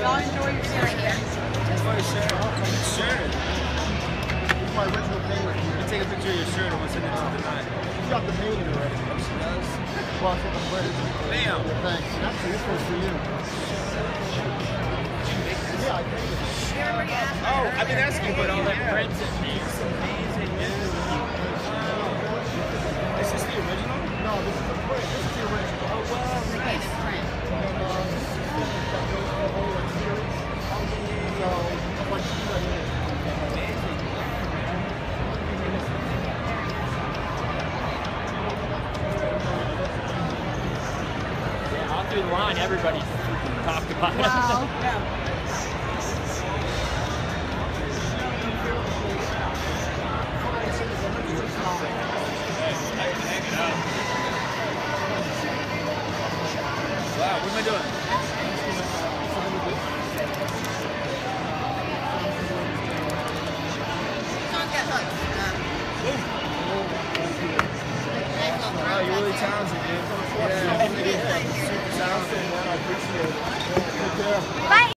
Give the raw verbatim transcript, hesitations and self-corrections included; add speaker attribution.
Speaker 1: Y'all enjoy your stay here.
Speaker 2: Enjoy your shirt. Shirt.
Speaker 3: It's my original painting.
Speaker 2: You can take a picture of your shirt and we'll send it to the night.
Speaker 3: She got the painting already.
Speaker 2: Oh, she does?
Speaker 3: Well, it's the wedding.
Speaker 2: Bam.
Speaker 3: Thanks. Actually, this one's for you. Yeah, I painted it.
Speaker 2: Oh, I've been asking, but all that
Speaker 4: Yeah.
Speaker 2: prints and names. Amazing, dude. Wow. Is this the original?
Speaker 3: No, this is the print. This is the original.
Speaker 2: Oh, wow.
Speaker 1: Nice print.
Speaker 3: And, uh, this is the whole like, series. So, it's like two right here.
Speaker 2: Amazing.
Speaker 4: Yeah, all through the line, everybody talked about it.
Speaker 1: Wow. Yeah.
Speaker 2: Wow, what am I doing?
Speaker 1: Don't get hooked. Um,
Speaker 2: Wow, you're really talented, dude. Yeah,
Speaker 1: Nice.
Speaker 2: super talented.
Speaker 3: I appreciate it. Take care.
Speaker 1: Bye.